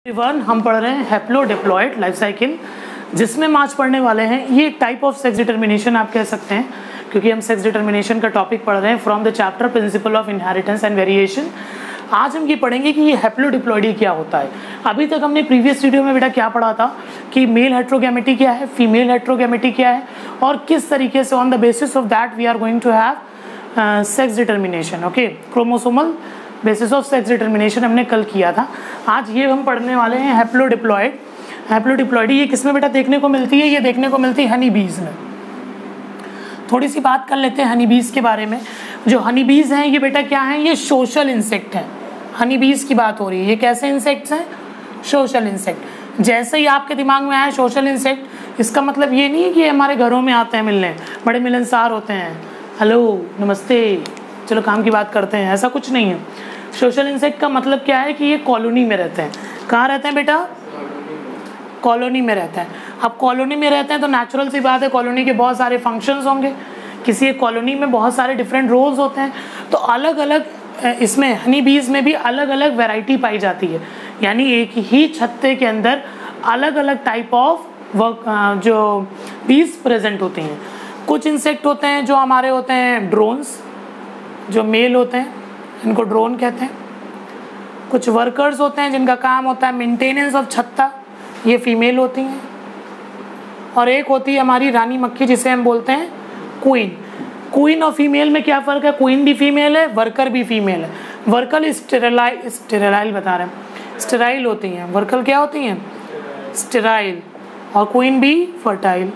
Everyone, हम पढ़ रहे हैं हैप्लोडिप्लॉइड लाइफ साइकिल, जिसमें हम आज पढ़ने वाले हैं ये टाइप ऑफ सेक्स डिटर्मिनेशन आप कह सकते हैं, क्योंकि हम सेक्स डिटर्मिनेशन का टॉपिक पढ़ रहे हैं from the chapter principle of inheritance and variation. आज हम ये पढ़ेंगे कि ये हैप्लोडिप्लॉइडी क्या होता है। अभी तक हमने प्रीवियस वीडियो में बेटा क्या पढ़ा था कि मेल हेट्रोगैमेटी क्या है, फीमेल हेट्रोगैमेटी क्या है, और किस तरीके से on the basis of that we are going to have sex determination. Okay, chromosomal basis of sex determination हमने कल किया था। आज ये हम पढ़ने वाले हैं हैप्लोडिप्लॉइड। हैप्लोडिप्लॉइडी ये किसमें बेटा देखने को मिलती है? ये देखने को मिलती है हनी बीज में। थोड़ी सी बात कर लेते हैं हनी बीज के बारे में। जो हनी बीज हैं ये बेटा क्या हैं? ये सोशल इंसेक्ट हैं। हनी बीज की बात हो रही है। ये कैसे इंसेक्ट्स हैं? Social insect. जैसे ही आपके दिमाग में आया सोशल इंसेक्ट, इसका मतलब ये नहीं है कि ये हमारे घरों में आते हैं मिलने, बड़े मिलनसार होते हैं, हेलो नमस्ते चलो काम की बात करते हैं, ऐसा कुछ नहीं है। सोशल इंसेक्ट का मतलब क्या है कि ये कॉलोनी में रहते हैं। कहाँ रहते हैं बेटा? कॉलोनी में रहते हैं। अब कॉलोनी में रहते हैं तो नेचुरल सी बात है, कॉलोनी के बहुत सारे फंक्शंस होंगे। किसी एक कॉलोनी में बहुत सारे डिफरेंट रोल्स होते हैं, तो अलग अलग इसमें हनी बीज में भी अलग अलग वैरायटी पाई जाती है। यानी एक ही छत्ते के अंदर अलग अलग टाइप ऑफ वर्क जो बीज प्रेजेंट होती हैं। कुछ इंसेक्ट होते हैं जो हमारे होते हैं ड्रोन्स, जो मेल होते हैं, इनको ड्रोन कहते हैं। कुछ वर्कर्स होते हैं जिनका काम होता है मेंटेनेंस ऑफ छत्ता, ये फीमेल होती हैं। और एक होती है हमारी रानी मक्खी, जिसे हम बोलते हैं क्वीन। क्वीन और फीमेल में क्या फ़र्क है? क्वीन भी फीमेल है, वर्कर भी फीमेल है। वर्कर स्टेराइल बता रहे हैं, स्टेराइल होती हैं। वर्कर क्या होती हैं? स्टेराइल। और क्वीन भी फर्टाइल।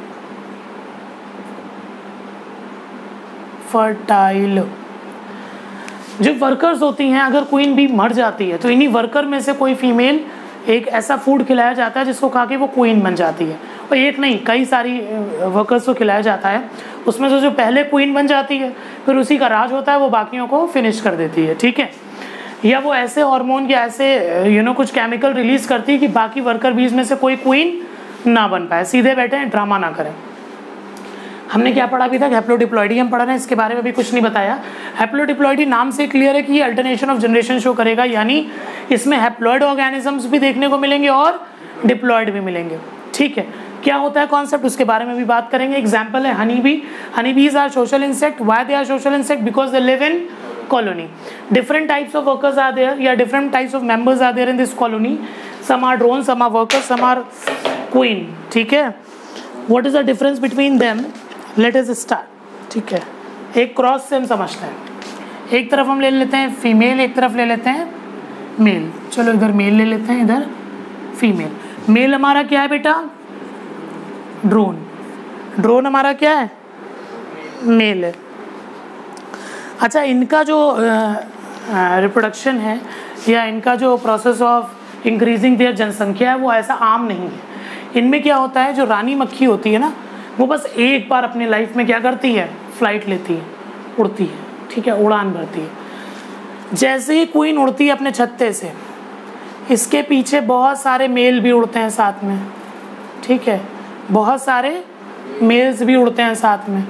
जो वर्कर्स होती हैं, अगर क्वीन भी मर जाती है तो इन्हीं वर्कर में से कोई फीमेल एक ऐसा फूड खिलाया जाता है जिसको खा के वो क्वीन बन जाती है। और एक नहीं, कई सारी वर्कर्स को खिलाया जाता है। उसमें से जो पहले क्वीन बन जाती है फिर उसी का राज होता है, वो बाकियों को फिनिश कर देती है, ठीक है। या वो ऐसे हार्मोन या ऐसे कुछ केमिकल रिलीज करती है कि बाकी वर्कर बीज में से कोई क्वीन ना बन पाए। सीधे बैठे हैं, ड्रामा ना करें। हमने क्या पढ़ा अभी तक? हैप्लोडिप्लॉइडी हम पढ़ रहे हैं, इसके बारे में भी कुछ नहीं बताया। हैप्लोडिप्लॉइडी नाम से क्लियर है कि ये अल्टरनेशन ऑफ जनरेशन शो करेगा, यानी इसमें हैप्लॉइड ऑर्गेनिजम्स भी देखने को मिलेंगे और डिप्लॉइड भी मिलेंगे, ठीक है। क्या होता है कॉन्सेप्ट, उसके बारे में भी बात करेंगे। एग्जाम्पल है Honey bee. Honey bees are social insect. Why they are social insect? Because they live in colony. Different types of workers are there, या different types of members are there in this colony. Some are drones, some are workers, some are queen, ठीक है। What is the difference between them? Let us start, ठीक है। एक cross से हम समझते हैं। एक तरफ हम ले लेते हैं फीमेल, एक तरफ ले लेते हैं मेल। चलो इधर मेल ले लेते हैं, इधर फीमेल। मेल हमारा क्या है बेटा? ड्रोन। ड्रोन हमारा क्या है? मेल है। अच्छा, इनका जो रिप्रोडक्शन है या इनका जो प्रोसेस ऑफ इंक्रीजिंग देयर जनसंख्या है वो ऐसा आम नहीं है। इनमें क्या होता है, जो रानी मक्खी होती है ना, वो बस एक बार अपने लाइफ में क्या करती है? फ्लाइट लेती है, उड़ती है, ठीक है, उड़ान भरती है। जैसे ही क्वीन उड़ती है अपने छत्ते से, इसके पीछे बहुत सारे मेल भी उड़ते हैं साथ में, ठीक है, बहुत सारे मेल्स भी उड़ते हैं साथ में,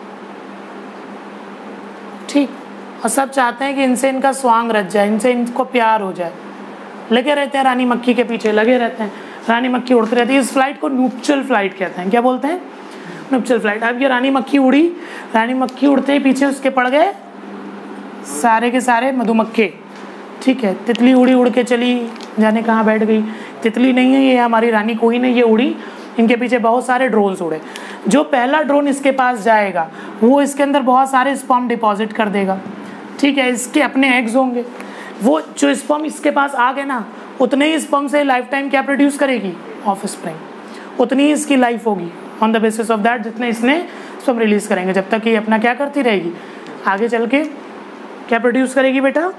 ठीक। और सब चाहते हैं कि इनसे इनका स्वांग रच जाए, इनसे इनको प्यार हो जाए। लगे रहते हैं रानी मक्खी के पीछे, लगे रहते हैं। रानी मक्खी उड़ती रहती है। इस फ्लाइट को न्यूपचुअल फ्लाइट कहते हैं। क्या बोलते हैं? Nuptial flight. अब ये रानी मक्खी उड़ी, रानी मक्खी उड़ते ही पीछे उसके पड़ गए सारे के सारे मधुमक्खे, ठीक है। तितली उड़ी, उड़ के चली जाने कहाँ बैठ गई। तितली नहीं है ये, हमारी रानी क्वीन है, ये उड़ी, इनके पीछे बहुत सारे ड्रोन्स उड़े। जो पहला ड्रोन इसके पास जाएगा वो इसके अंदर बहुत सारे स्पर्म डिपॉजिट कर देगा, ठीक है। इसके अपने एग्स होंगे। वो जो स्पर्म इसके पास आ गए ना, उतने ही स्पर्म से लाइफ टाइम क्या प्रोड्यूस करेगी? ऑफस्प्रिंग। उतनी ही इसकी लाइफ होगी on the basis of that जितने इसने स्पर्म रिलीज करेंगे, जब तक ये अपना क्या करती रहेगी, आगे चल के क्या प्रोड्यूस करेगी बेटा?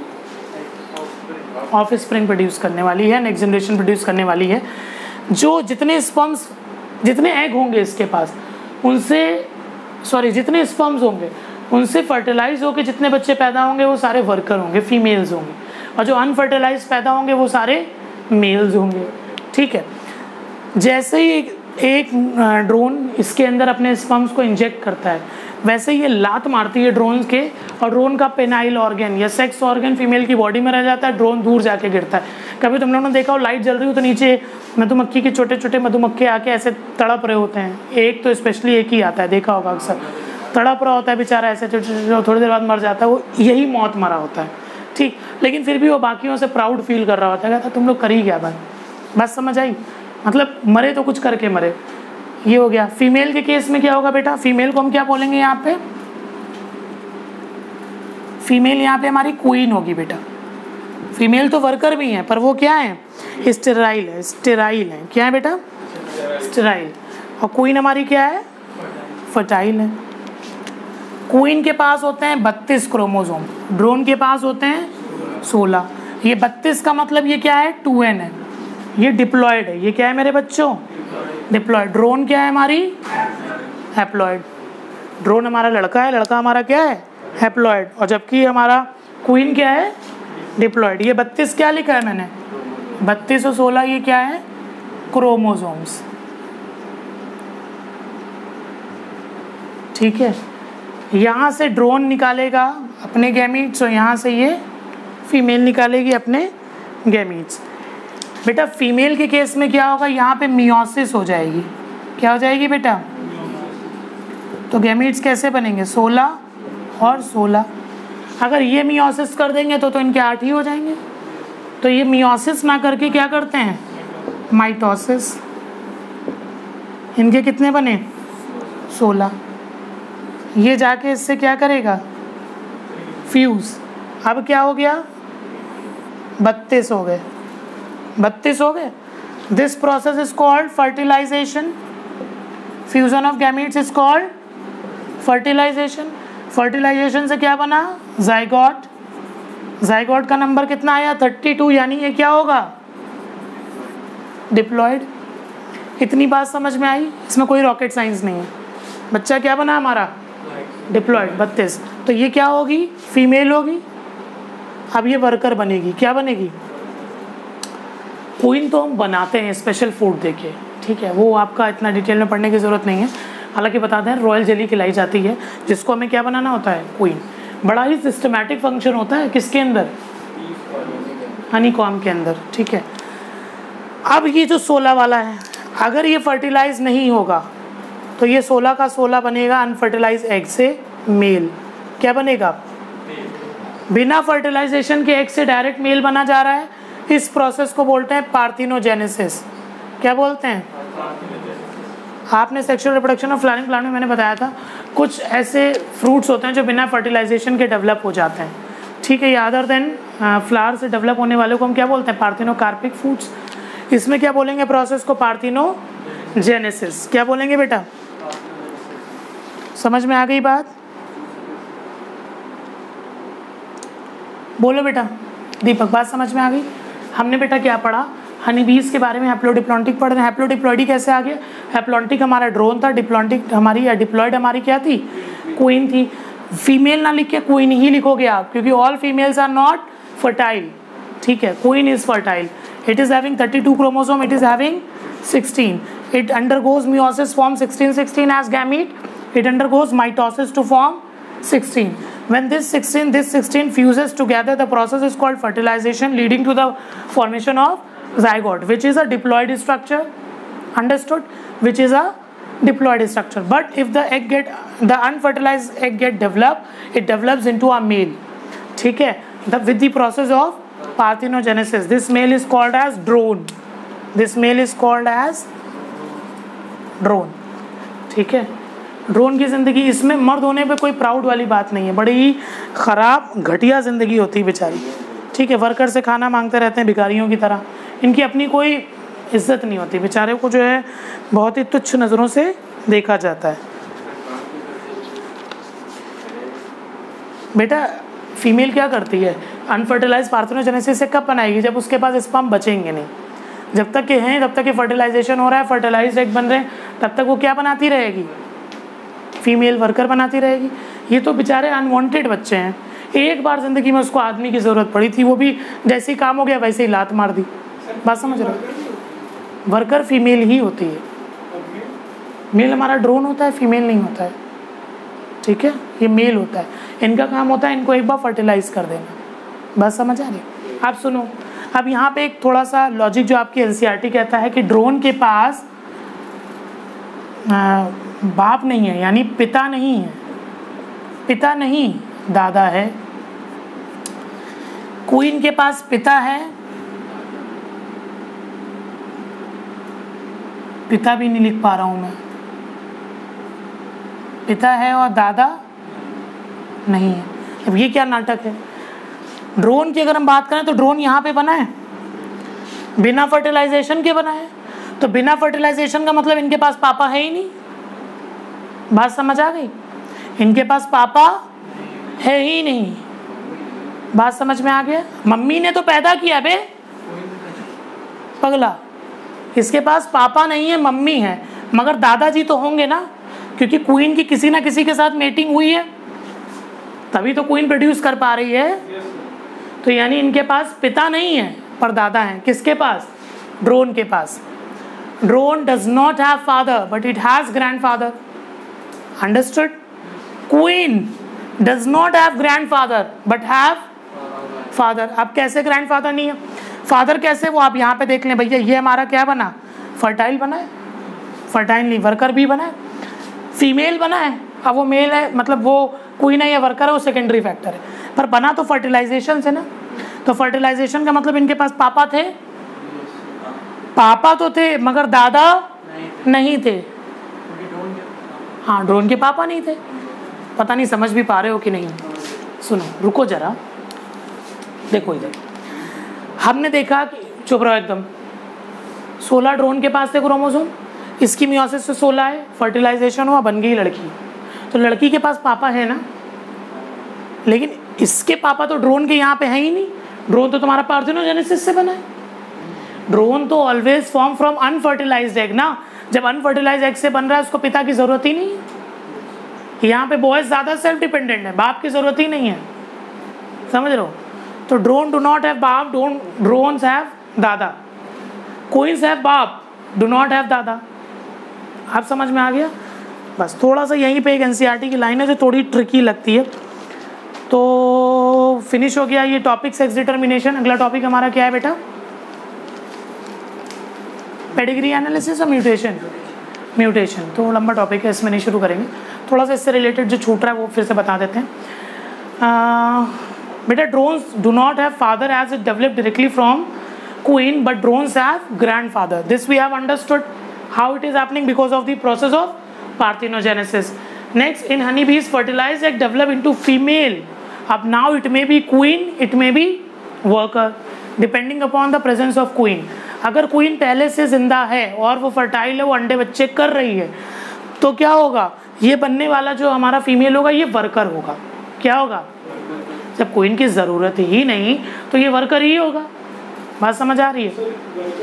ऑफस्प्रिंग प्रोड्यूस करने वाली है, नेक्स्ट जनरेशन प्रोड्यूस करने वाली है। जो जितने स्पर्म्स, जितने एग होंगे इसके पास, जितने स्पर्म्स होंगे उनसे फर्टिलाइज होकर जितने बच्चे पैदा होंगे वो सारे वर्कर होंगे, फीमेल्स होंगे। और जो अनफर्टिलाइज पैदा होंगे वो सारे मेल्स होंगे, ठीक है। जैसे ही एक ड्रोन इसके अंदर अपने स्पर्म्स को इंजेक्ट करता है, वैसे ये लात मारती है ड्रोन के, और ड्रोन का पेनाइल ऑर्गन या सेक्स ऑर्गन फीमेल की बॉडी में रह जाता है, ड्रोन दूर जाके गिरता है। कभी तुम लोगों ने देखा हो लाइट जल रही हो तो नीचे मधुमक्खी के छोटे छोटे मधुमक्खे आके ऐसे तड़प रहे होते हैं, एक तो स्पेशली एक ही आता है, देखा होगा अक्सर, तड़प रहा होता है बेचारा ऐसे, थोड़ी देर बाद मर जाता है, वो यही मौत मरा होता है, ठीक। लेकिन फिर भी वो बाकियों से प्राउड फील कर रहा होता है, कहता तुम लोग कर ही क्या बात समझ आई, मतलब मरे तो कुछ करके मरे। ये हो गया। फीमेल के केस में क्या होगा बेटा, फीमेल को हम क्या बोलेंगे यहाँ पे, फीमेल यहाँ पे हमारी क्वीन होगी बेटा। फीमेल तो वर्कर भी हैं पर वो क्या है, स्टेराइल है, स्टेराइल है, क्या है बेटा, स्टेराइल। और क्वीन हमारी क्या है, फर्टाइल है। क्वीन के पास होते हैं 32 क्रोमोसोम, ड्रोन के पास होते हैं 16। ये 32 का मतलब ये क्या है, 2n है, ये डिप्लॉयड है, ये क्या है मेरे बच्चों, डिप्लॉयड। ड्रोन क्या है हमारी, हैप्लॉयड। ड्रोन हमारा लड़का है, लड़का हमारा क्या है, हैप्लॉयड, और जबकि हमारा क्वीन क्या है, डिप्लॉयड। ये 32 क्या लिखा है मैंने, 32 और 16 ये क्या है, क्रोमोसोम्स, ठीक है। यहाँ से ड्रोन निकालेगा अपने गैमीट्स और यहाँ से ये फीमेल निकालेगी अपने गैमीट्स। बेटा फीमेल के केस में क्या होगा, यहाँ पे मियोसिस हो जाएगी, क्या हो जाएगी बेटा, तो गैमीट्स कैसे बनेंगे, 16 और 16। अगर ये मियोसिस कर देंगे तो इनके 8 ही हो जाएंगे। तो ये मियोसिस ना करके क्या करते हैं, माइटोसिस। इनके कितने बने, 16। ये जाके इससे क्या करेगा, फ्यूज। अब क्या हो गया, 32 हो गए, 32 हो गए। This process is called fertilisation. Fusion of gametes is called fertilisation. Fertilisation से क्या बना, जाइगोट। जाइगोट का नंबर कितना आया, 32, यानी ये क्या होगा, डिप्लॉयड। इतनी बात समझ में आई, इसमें कोई रॉकेट साइंस नहीं है। बच्चा क्या बना हमारा, डिप्लॉयड, 32। तो ये क्या होगी, फीमेल होगी। अब ये वर्कर बनेगी, क्या बनेगी, क्वीन तो हम बनाते हैं स्पेशल फूड देके, ठीक है, वो आपका इतना डिटेल में पढ़ने की ज़रूरत नहीं है। हालांकि बता दें रॉयल जेली खिलाई जाती है, जिसको हमें क्या बनाना होता है, क्वीन। बड़ा ही सिस्टमैटिक फंक्शन होता है किसके अंदर, हनीकॉम्ब के अंदर, ठीक है। अब ये जो 16 वाला है, अगर ये फर्टिलाइज नहीं होगा तो ये 16 का 16 बनेगा अनफर्टिलाइज एग से मेल। क्या बनेगा, बिना फर्टिलाइजेशन के एग से डायरेक्ट मेल बना जा रहा है। इस प्रोसेस को बोलते हैं पार्थिनोजेनेसिस। क्या बोलते हैं, आपने sexual reproduction of flowering plant में मैंने बताया था, कुछ ऐसे फ्रूट्स होते हैं जो बिना फर्टिलाइजेशन के डेवलप हो जाते हैं, ठीक है। ये अदर देन फ्लावर से डेवलप होने वाले को हम क्या बोलते हैं, पार्थिनोकार्पिक फ्रूट्स। इसमें क्या बोलेंगे प्रोसेस को, पार्थिनोजेनेसिस। क्या बोलेंगे बेटा, समझ में आ गई बात, बोलो बेटा। दीपक, बात समझ में आ गई। हमने बेटा क्या पढ़ा, हनीबीज के बारे में, हैप्लोडिप्लॉन्टिक पढ़ रहे हैं। हैप्लोडिप्लॉइडी कैसे आ गया, हैप्लॉन्टिक हमारा ड्रोन था, डिप्लॉन्टिक हमारी या डिप्लॉयड हमारी क्या थी, क्वीन थी। फीमेल ना लिख के क्वीन ही लिखोगे आप, क्योंकि all females are not fertile, ठीक है। Queen is fertile, it is having 32 chromosome, it is having 16, it undergoes meiosis form 16 as gamete, it undergoes mitosis to form 16. When this 16 fuses together, the process is called fertilization, leading to the formation of zygote, which is a diploid structure, understood, which is a diploid structure. But if the unfertilized egg get developed, it develops into a male, ठीक है, with the process of parthenogenesis. This male is called as drone, this male is called as drone, ठीक है। Drone की ज़िंदगी, इसमें मर्द होने पे कोई प्राउड वाली बात नहीं है, बड़ी ही ख़राब घटिया ज़िंदगी होती है बेचारी, ठीक है। वर्कर से खाना मांगते रहते हैं भिखारियों की तरह, इनकी अपनी कोई इज्जत नहीं होती, बेचारे को जो है बहुत ही तुच्छ नज़रों से देखा जाता है। बेटा फीमेल क्या करती है, अनफर्टिलाइज पार्थेनोजेनेसिस से कब बनाएगी, जब उसके पास स्पर्म बचेंगे नहीं। जब तक के हैं तब तक के फर्टिलाइजेशन हो रहा है, फर्टिलाइज्ड एग बन रहे हैं, तब तक वो क्या बनाती रहेगी, फीमेल वर्कर बनाती रहेगी। ये तो बेचारे अनवांटेड बच्चे हैं, एक बार ज़िंदगी में उसको आदमी की ज़रूरत पड़ी थी, वो भी जैसे ही काम हो गया वैसे ही लात मार दी। बात समझ रहे हो, वर्कर फीमेल ही होती है, मेल हमारा ड्रोन होता है, फीमेल नहीं होता है, ठीक है, ये मेल होता है, इनका काम होता है इनको एक बार फर्टिलाइज कर देना। बस समझ आ रही? आप सुनो, अब यहाँ पे एक थोड़ा सा लॉजिक जो आपकी एनसीईआरटी कहता है कि ड्रोन के पास बाप नहीं है, यानी पिता नहीं है, पिता नहीं दादा है। क्वीन के पास पिता है, पिता भी नहीं लिख पा रहा हूं मैं, पिता है और दादा नहीं है। अब ये क्या नाटक है? ड्रोन की अगर हम बात करें तो ड्रोन यहाँ पे बना है, बिना फर्टिलाइजेशन के बना है, तो बिना फर्टिलाइजेशन का मतलब इनके पास पापा है ही नहीं। बात समझ आ गई? इनके पास पापा है ही नहीं। बात समझ में आ गया? मम्मी ने तो पैदा किया बे पगला, इसके पास पापा नहीं है, मम्मी है, मगर दादाजी तो होंगे ना, क्योंकि क्वीन की किसी ना किसी के साथ मेटिंग हुई है, तभी तो क्वीन प्रोड्यूस कर पा रही है। तो यानी इनके पास पिता नहीं है पर दादा है। किसके पास? ड्रोन के पास। Drone does not have father but it has grandfather. Understood? Queen does not have grandfather but have father. अब कैसे ग्रैंडफादर नहीं है, फादर कैसे? वो आप यहाँ पे देख लें भैया, ये हमारा क्या बना? फर्टाइल बना है, फर्टाइल नहीं, वर्कर भी बना है, फीमेल बना है। अब वो मेल है, मतलब वो क्वीन है या वर्कर है, वो सेकेंडरी फैक्टर है, पर बना तो फर्टिलाइजेशन से ना। तो फर्टिलाइजेशन का मतलब इनके पास पापा थे, पापा तो थे मगर दादा नहीं थे। हाँ, ड्रोन के पापा नहीं थे। पता नहीं समझ भी पा रहे हो कि नहीं? सुनो, रुको जरा, देखो इधर। हमने देखा कि चुप रहो एकदम, 16 ड्रोन के पास थे क्रोमोसोम, इसकी मियोसिस से 16 है, फर्टिलाइजेशन हुआ, बन गई लड़की। तो लड़की के पास पापा है ना, लेकिन इसके पापा तो ड्रोन के यहाँ पे है ही नहीं। ड्रोन तो तुम्हारा पार्थेनोजेनेसिस से बना है। ड्रोन तो always form from unfertilised egg ना। जब अनफर्टिलाइज्ड एग से बन रहा है, उसको पिता की जरूरत ही नहीं है। यहाँ पे बॉयज ज्यादा सेल्फ डिपेंडेंट है, बाप की जरूरत ही नहीं है। समझ रहे हो? तो ड्रोन डू नॉट हैव बाप, ड्रोन्स हैव दादा। क्वींस हैव बाप, डू नॉट हैव दादा। आप समझ में आ गया? बस थोड़ा सा यहीं पे एक एनसीईआरटी की लाइन है जो थोड़ी ट्रिकी लगती है। तो फिनिश हो गया ये टॉपिक सेक्स डिटर्मिनेशन। अगला टॉपिक हमारा क्या है बेटा? पेडिग्री एनालिसिस और म्यूटेशन। म्यूटेशन तो लंबा टॉपिक है, इसमें नहीं शुरू करेंगे। थोड़ा सा इससे रिलेटेड जो छूट रहा है वो फिर से बता देते हैं। बेटा, drones do not have father as it develop directly from queen, but drones have grandfather. This we have understood how it is happening because of the process of parthenogenesis. Next, in honeybees, fertilized egg develop into female. Up now it may be queen, it may be worker, depending upon the presence of queen. अगर queen पहले से जिंदा है और वो fertile है, वो अंडे बच्चे कर रही है, तो क्या होगा? ये बनने वाला जो हमारा फीमेल होगा ये वर्कर होगा। क्या होगा? जब क्वीन की जरूरत ही नहीं तो ये वर्कर ही होगा। बात समझ आ रही है?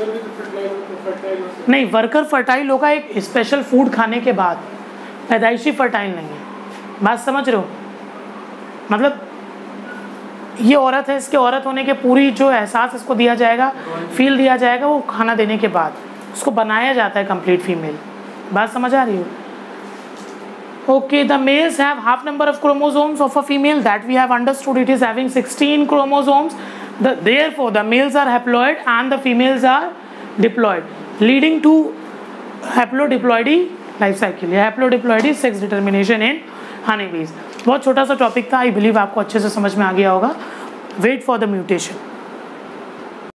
नहीं, वर्कर फर्टाइल होगा एक स्पेशल फूड खाने के बाद, पैदाइशी फर्टाइल नहीं है। बात समझ रहे हो? मतलब ये औरत है, इसके औरत होने के पूरी जो एहसास इसको दिया जाएगा, फील दिया जाएगा वो खाना देने के बाद, उसको बनाया जाता है कंप्लीट फीमेल। बात समझ आ रही हो? Okay, the males have half number of chromosomes of a female, that we have understood. It is having 16 chromosomes. Therefore, the males are haploid and the females are diploid, leading to haplodiploidy life cycle. या haplodiploidy sex determination in honeybees. बहुत छोटा सा topic था, I believe आपको अच्छे से समझ में आ गया होगा. Wait for the mutation.